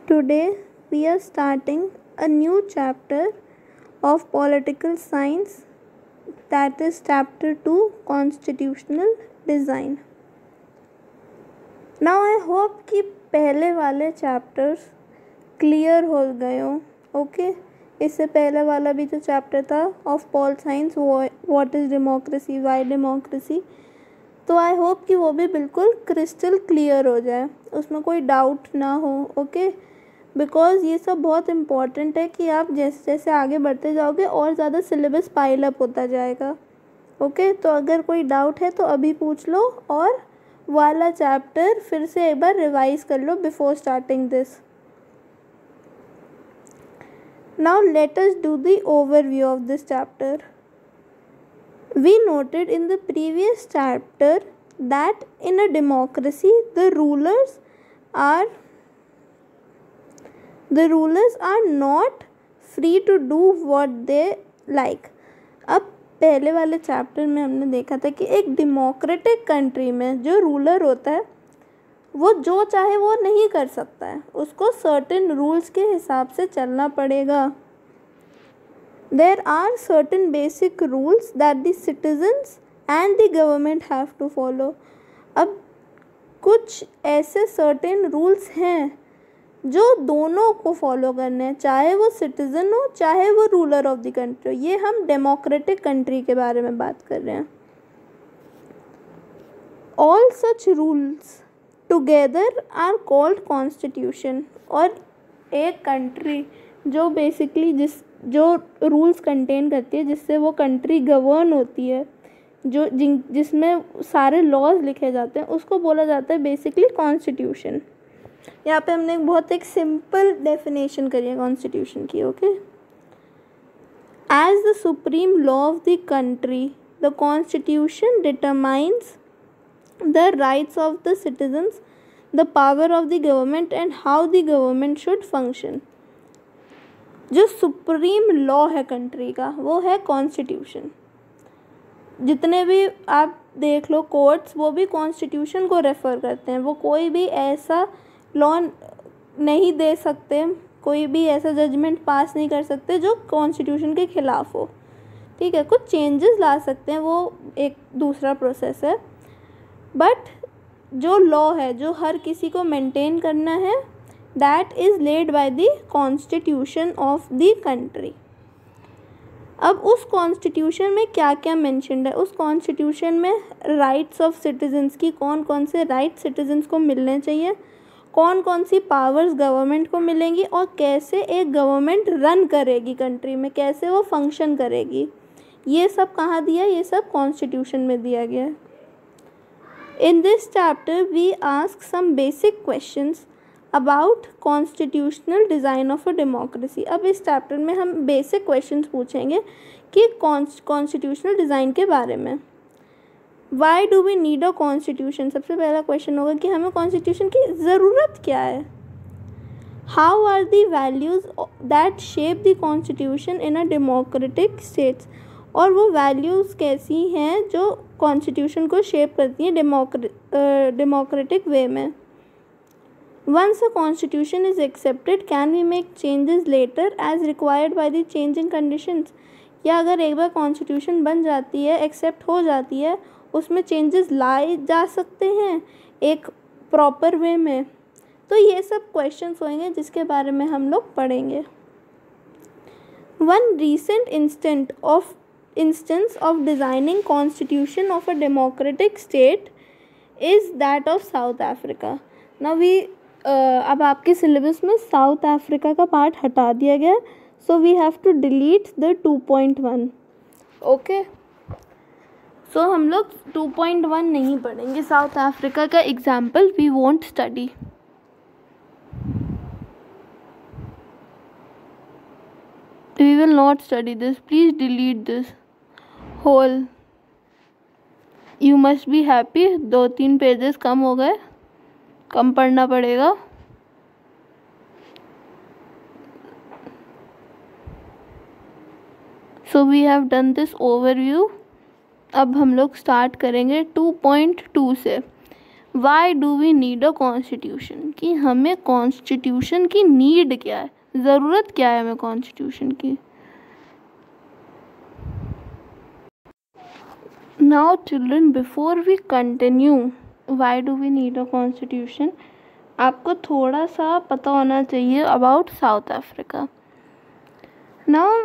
Today we are starting a new chapter of political science, that is chapter 2, constitutional design. Now I hope कि पहले वाले chapters clear हो गए हो. Okay, इससे पहले वाला भी जो चैप्टर था of pol science, what is democracy, why democracy, तो आई होप कि वो भी बिल्कुल क्रिस्टल क्लियर हो जाए, उसमें कोई डाउट ना हो. ओके, बिकॉज़ ये सब बहुत इम्पॉर्टेंट है कि आप जैसे जैसे आगे बढ़ते जाओगे और ज़्यादा सिलेबस पाइल अप होता जाएगा. ओके, तो अगर कोई डाउट है तो अभी पूछ लो और वाला चैप्टर फिर से एक बार रिवाइज कर लो before starting this. Now let us do the overview of this chapter. We noted in the previous chapter that in a democracy the rulers are not free to do what they like. अब पहले वाले chapter में हमने देखा था कि एक democratic country में जो रूलर होता है वो जो चाहे वो नहीं कर सकता है, उसको सर्टेन रूल्स के हिसाब से चलना पड़ेगा. There are certain basic rules that the citizens and the government have to follow. अब कुछ ऐसे certain rules हैं जो दोनों को फॉलो करने हैं, चाहे वो सिटीज़न हो चाहे वो रूलर ऑफ द कंट्री हो. ये हम डेमोक्रेटिक कंट्री के बारे में बात कर रहे हैं. All such rules together are called constitution. और एक कंट्री जो बेसिकली जो रूल्स कंटेन करती है, जिससे वो कंट्री गवर्न होती है, जिसमें सारे लॉज लिखे जाते हैं, उसको बोला जाता है बेसिकली कॉन्स्टिट्यूशन. यहाँ पे हमने एक सिंपल डेफिनेशन करी है कॉन्स्टिट्यूशन की. Okay, as the supreme law of the country the constitution determines the rights of the citizens, the power of the government and how the government should function. जो supreme law है country का वो है constitution. जितने भी आप देख लो courts, वो भी कॉन्स्टिट्यूशन को रेफ़र करते हैं. वो कोई भी ऐसा लॉ नहीं दे सकते, कोई भी ऐसा जजमेंट पास नहीं कर सकते जो कॉन्स्टिट्यूशन के ख़िलाफ़ हो. ठीक है, कुछ चेंजेस ला सकते हैं, वो एक दूसरा प्रोसेस है. बट जो लॉ है जो हर किसी को मेंटेन करना है, that is laid by the constitution of the country. अब उस कॉन्स्टिट्यूशन में क्या क्या मेंशन्ड है, उस कॉन्स्टिट्यूशन में राइट्स ऑफ सिटीजन्स की कौन कौन से राइट्स सिटीजन्स को मिलने चाहिए, कौन कौन सी पावर्स गवर्नमेंट को मिलेंगी और कैसे एक गवर्नमेंट रन करेगी कंट्री में, कैसे वो फंक्शन करेगी, ये सब कहाँ दिया, ये सब कॉन्स्टिट्यूशन में दिया गया है. In this chapter we ask some basic questions about constitutional design of a democracy. अब इस चैप्टर में हम बेसिक क्वेश्चंस पूछेंगे कि कॉन्स्टिट्यूशनल डिज़ाइन के बारे में. Why do we need a constitution? सबसे पहला क्वेश्चन होगा कि हमें कॉन्स्टिट्यूशन की ज़रूरत क्या है. How are the values that shape the constitution in a democratic states? और वो वैल्यूज़ कैसी हैं जो कॉन्स्टिट्यूशन को शेप करती हैं डेमोक्रेटिक वे में. Once a constitution is accepted can we make changes later as required by the changing conditions. या अगर एक बार कॉन्स्टिट्यूशन बन जाती है, एक्सेप्ट हो जाती है, उसमें चेंजेस लाए जा सकते हैं एक प्रॉपर वे में. तो ये सब क्वेश्चंस होंगे जिसके बारे में हम लोग पढ़ेंगे. One recent instance of designing constitution of a democratic state is that of South Africa. Now we अब आपके सिलेबस में साउथ अफ्रीका का पार्ट हटा दिया गया, so we have to delete the 2.1. Okay, so हम लोग 2.1 नहीं पढ़ेंगे. साउथ अफ्रीका का example we won't study. We will not study this. Please delete this whole. You must be happy. 2-3 pages कम हो गए, कम पढ़ना पड़ेगा. So we have done this overview. अब हम लोग स्टार्ट करेंगे 2.2 से. Why do we need a constitution, कि हमें कॉन्स्टिट्यूशन की नीड क्या है, ज़रूरत क्या है हमें कॉन्स्टिट्यूशन की. Now children, before we continue why do we need a constitution, आपको थोड़ा सा पता होना चाहिए about South Africa. Now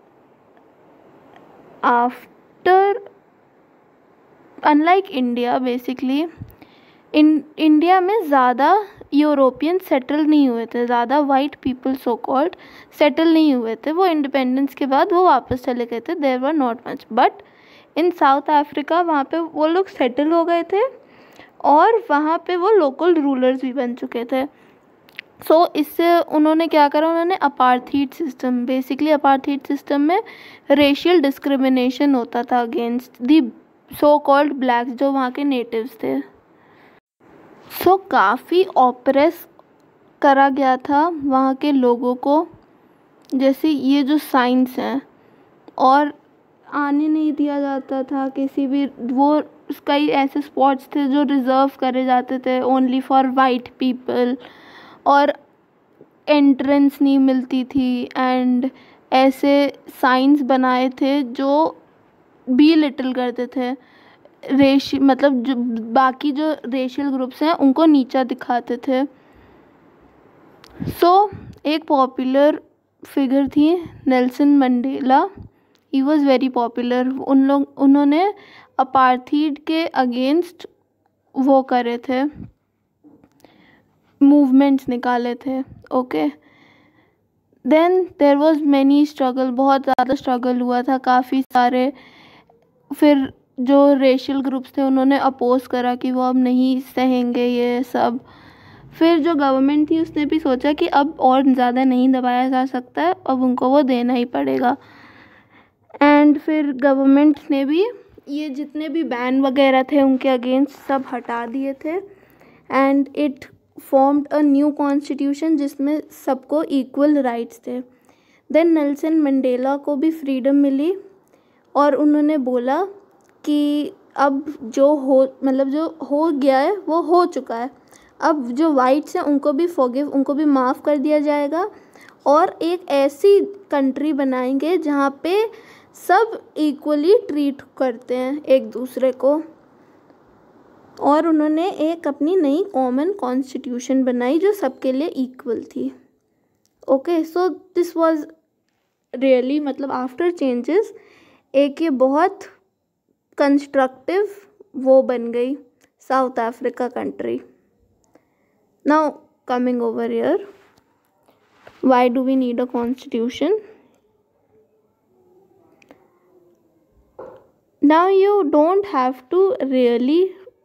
after, unlike India, basically India में ज़्यादा यूरोपियन सेटल नहीं हुए थे, ज़्यादा white people so called settle नहीं हुए थे. वो इंडिपेंडेंस के बाद वो वापस चले गए थे. There were not much, but in South Africa वहाँ पे वो लोग सेटल हो गए थे और वहाँ पे वो लोकल रूलर्स भी बन चुके थे. सो इससे उन्होंने क्या करा, उन्होंने apartheid system, basically apartheid system में रेशियल डिस्क्रिमिनेशन होता था against the so called blacks, जो वहाँ के नेटिव्स थे. सो काफ़ी ऑप्रेस करा गया था वहाँ के लोगों को, जैसे ये जो साइंस हैं, और आने नहीं दिया जाता था किसी भी, वो कई ऐसे स्पॉट्स थे जो रिज़र्व करे जाते थे ओनली फॉर वाइट पीपल, और एंट्रेंस नहीं मिलती थी. एंड ऐसे साइंस बनाए थे जो बी लिटिल करते थे मतलब जो बाकी जो रेशियल ग्रुप्स हैं उनको नीचा दिखाते थे. सो एक पॉपुलर फिगर थी Nelson Mandela. He was very popular. उन्होंने अपार्थीड के अगेंस्ट वो करे थे, मूवमेंट्स निकाले थे. Okay, then there was many struggle, बहुत ज़्यादा स्ट्रगल हुआ था, काफ़ी सारे. फिर जो रेशियल ग्रुप्स थे उन्होंने अपोज करा कि वो अब नहीं सहेंगे ये सब. फिर जो गवर्नमेंट थी उसने भी सोचा कि अब और ज़्यादा नहीं दबाया जा सकता है, अब उनको वो देना ही पड़ेगा. एंड फिर गवर्नमेंट ने भी ये जितने भी बैन वगैरह थे उनके अगेंस्ट सब हटा दिए थे. And it formed a new constitution जिसमें सबको इक्वल राइट्स थे. देन नेल्सन मंडेला को भी फ्रीडम मिली और उन्होंने बोला कि अब जो हो गया है वो हो चुका है. अब जो वाइट्स हैं उनको भी उनको भी माफ़ कर दिया जाएगा और एक ऐसी कंट्री बनाएंगे जहाँ पे सब इक्वली ट्रीट करते हैं एक दूसरे को. और उन्होंने एक अपनी नई कॉमन कॉन्स्टिट्यूशन बनाई जो सबके लिए इक्वल थी. Okay, so this was really, मतलब आफ्टर चेंजेस एक ये बहुत कंस्ट्रक्टिव वो बन गई South Africa country. Now coming over here, why do we need a constitution? Now you don't have to really,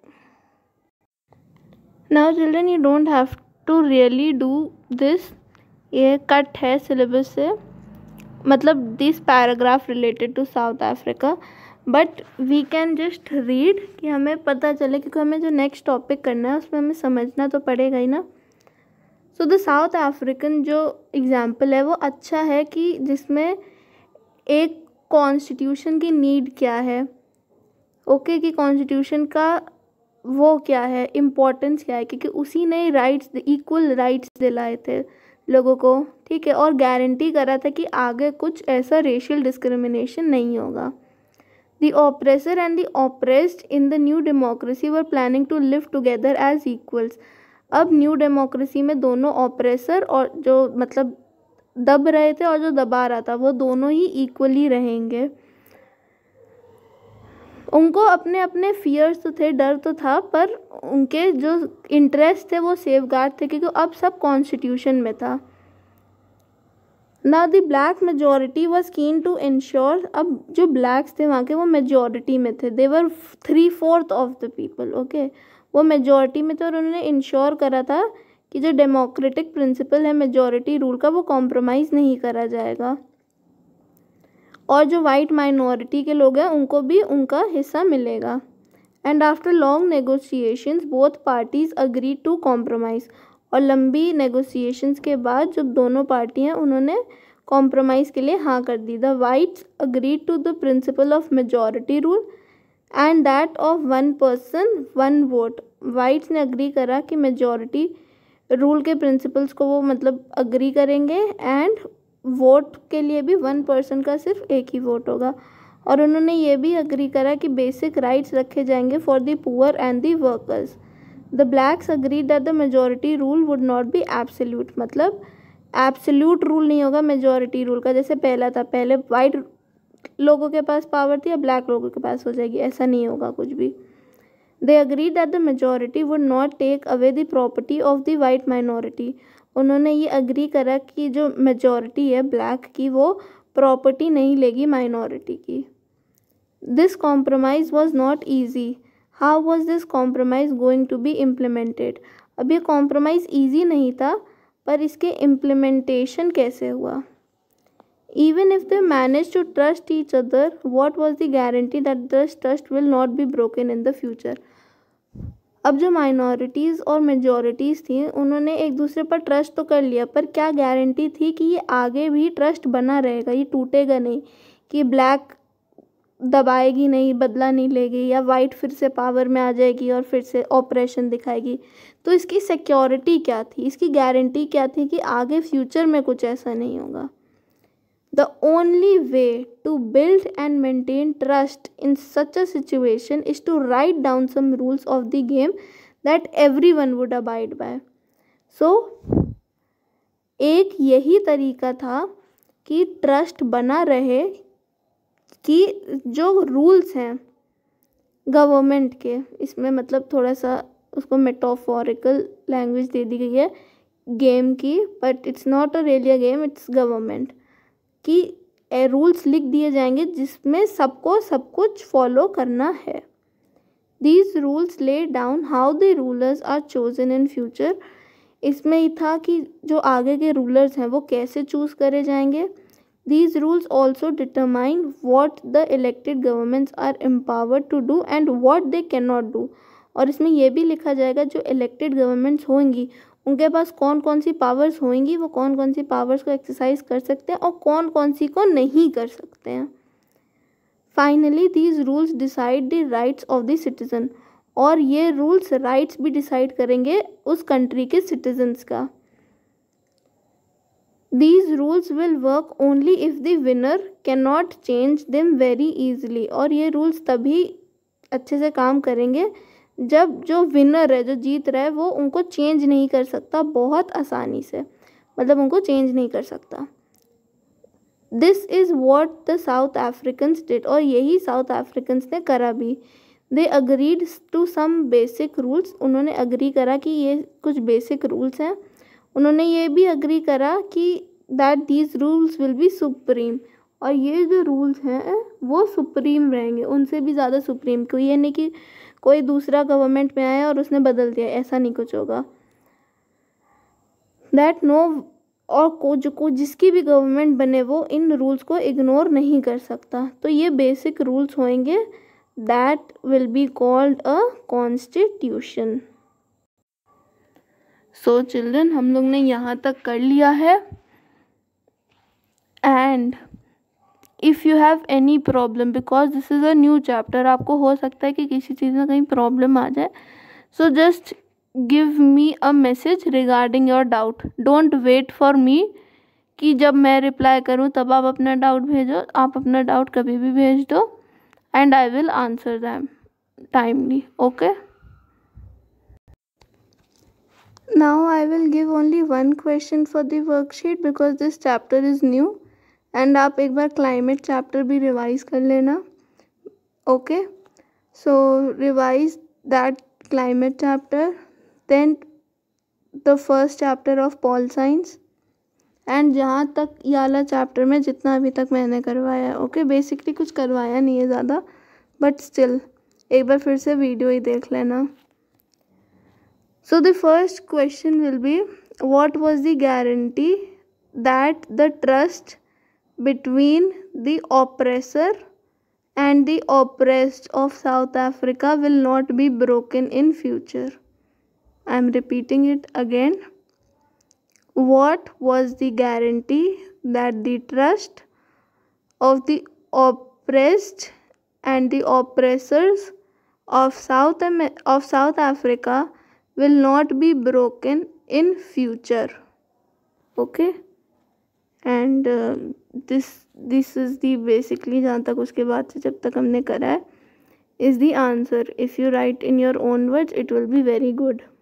now children you don't have to really do this. ये cut है syllabus से, मतलब this paragraph related to South Africa, but we can just read कि हमें पता चले, क्योंकि हमें जो नेक्स्ट टॉपिक करना है उसमें हमें समझना तो पड़ेगा ही ना. सो द साउथ अफ्रीकन जो एग्जाम्पल है वो अच्छा है कि जिसमें एक कॉन्स्टिट्यूशन की नीड क्या है. ओके, कि कॉन्स्टिट्यूशन का वो क्या है, इम्पोर्टेंस क्या है, क्योंकि उसी ने राइट्स, इक्वल राइट्स दिलाए थे लोगों को. ठीक है, और गारंटी करा था कि आगे कुछ ऐसा रेशियल डिस्क्रिमिनेशन नहीं होगा. The oppressor and the oppressed in the new democracy were planning to live together as equals. अब न्यू डेमोक्रेसी में दोनों ऑप्रेसर और जो मतलब दब रहे थे और जो दबा रहा था वो दोनों ही इक्वली रहेंगे. उनको अपने अपने फियर्स तो थे, डर तो था, पर उनके जो इंटरेस्ट थे वो सेफगार्ड थे क्योंकि अब सब कॉन्स्टिट्यूशन में था. Now the black majority was keen to ensure, अब जो ब्लैक्स थे वहाँ के वो मेजॉरिटी में थे. They were 3/4 of the people. Okay, वो मेजॉरिटी में थे और उन्होंने इंश्योर करा था कि जो डेमोक्रेटिक प्रिंसिपल है मेजॉरिटी रूल का वो कॉम्प्रोमाइज़ नहीं करा जाएगा. और जो वाइट माइनॉरिटी के लोग हैं उनको भी उनका हिस्सा मिलेगा. And after long negotiations both parties agree to compromise. और लंबी नेगोशिएशंस के बाद जब दोनों पार्टियां उन्होंने कॉम्प्रोमाइज़ के लिए हाँ कर दी. The whites agree to the principle of majority rule. And that of 1 person 1 vote। Whites ने अग्री करा कि मेजॉरिटी रूल के प्रिंसिपल्स को वो मतलब अग्री करेंगे, एंड वोट के लिए भी 1 person का सिर्फ एक ही वोट होगा। और उन्होंने ये भी अग्री करा कि बेसिक राइट्स रखे जाएंगे for the poor and the workers. The blacks agree that the majority rule would not be absolute, मतलब एब्सोल्यूट रूल नहीं होगा मेजॉरिटी रूल का, जैसे पहला था, पहले वाइट लोगों के पास पावर थी, अब ब्लैक लोगों के पास हो जाएगी, ऐसा नहीं होगा कुछ भी। They agree that the majority would not take away the property of the white minority. उन्होंने ये अग्री करा कि जो मेजॉरिटी है ब्लैक की वो प्रॉपर्टी नहीं लेगी माइनॉरिटी की। This compromise was not easy. How was this compromise going to be implemented. अब ये कॉम्प्रोमाइज़ ईजी नहीं था, पर इसके इम्प्लीमेंटेशन कैसे हुआ। Even if they manage to trust each other, what was the guarantee that this trust will not be broken in the future? अब जो माइनॉरिटीज़ और मेजॉरिटीज़ थी उन्होंने एक दूसरे पर ट्रस्ट तो कर लिया, पर क्या गारंटी थी कि ये आगे भी ट्रस्ट बना रहेगा, ये टूटेगा नहीं, कि ब्लैक दबाएगी नहीं, बदला नहीं लेगी, या वाइट फिर से पावर में आ जाएगी और फिर से ऑपरेशन दिखाएगी। तो इसकी सिक्योरिटी क्या थी, इसकी गारंटी क्या थी कि आगे फ्यूचर में कुछ ऐसा नहीं होगा। The only way to build and maintain trust in such a situation is to write down some rules of the game that everyone would abide by. So, एक यही तरीका था कि ट्रस्ट बना रहे कि जो रूल्स हैं गवर्नमेंट के, इसमें मतलब थोड़ा सा उसको मेटाफोरिकल लैंग्वेज दे दी गई है गेम की, but it's not a really a game, it's government, कि रूल्स लिख दिए जाएंगे जिसमें सबको सब कुछ फॉलो करना है। These rules lay down how the rulers are chosen in future. इसमें ही था कि जो आगे के रूलर्स हैं वो कैसे चूज़ करे जाएंगे। These rules also determine what the elected governments are empowered to do and what they can not do. और इसमें यह भी लिखा जाएगा जो इलेक्टेड गवर्नमेंट्स होंगी उनके पास कौन कौन सी पावर्स होंगी, वो कौन कौन सी पावर्स को एक्सरसाइज कर सकते हैं और कौन कौन सी को नहीं कर सकते हैं। Finally these rules decide the rights of the citizen. और ये रूल्स राइट्स भी डिसाइड करेंगे उस कंट्री के सिटीजन्स का। These rules will work only if the winner can not change them very easily. और ये रूल्स तभी अच्छे से काम करेंगे जब जो विनर है, जो जीत रहा है, वो उनको चेंज नहीं कर सकता बहुत आसानी से, मतलब उनको चेंज नहीं कर सकता। This is what the South Africans did. और यही साउथ अफ्रीकन्स ने करा भी। They agreed to some basic rules. उन्होंने अग्री करा कि ये कुछ बेसिक रूल्स हैं। उन्होंने ये भी अग्री करा कि that these rules will be supreme. और ये जो रूल्स हैं वो सुप्रीम रहेंगे, उनसे भी ज़्यादा सुप्रीम। कोई ये नहीं कि कोई दूसरा गवर्नमेंट में आया और उसने बदल दिया, ऐसा नहीं कुछ होगा। दैट नो, और जिसकी भी गवर्नमेंट बने वो इन रूल्स को इग्नोर नहीं कर सकता। तो ये बेसिक रूल्स होंगे that will be called a constitution. So children, हम लोग ने यहाँ तक कर लिया है। And if you have any problem, because this is a new chapter, आपको हो सकता है कि किसी चीज़ में कहीं प्रॉब्लम आ जाए, so just give me a message regarding your doubt. Don't wait for me कि जब मैं रिप्लाई करूँ तब आप अपना डाउट भेजो। आप अपना डाउट कभी भी भेज दो and I will answer them timely. Okay, now I will give only one question for the worksheet because this chapter is new। And आप एक बार क्लाइमेट चैप्टर भी रिवाइज कर लेना। Okay, so revise that climate chapter, then the first chapter of pol science, and जहाँ तक ये वाला चैप्टर में जितना अभी तक मैंने करवाया है। ओके, बेसिकली कुछ करवाया नहीं है ज़्यादा, बट स्टिल एक बार फिर से वीडियो ही देख लेना। So the first question will be, what was the guarantee that the trust between the oppressor and the oppressed of South Africa will not be broken in future? I am repeating it again. What was the guarantee that the trust of the oppressed and the oppressors of South Africa will not be broken in future. Okay, and this is the basically जहाँ तक उसके बाद से जब तक हमने करा है is the answer. If you write in your own words, it will be very good.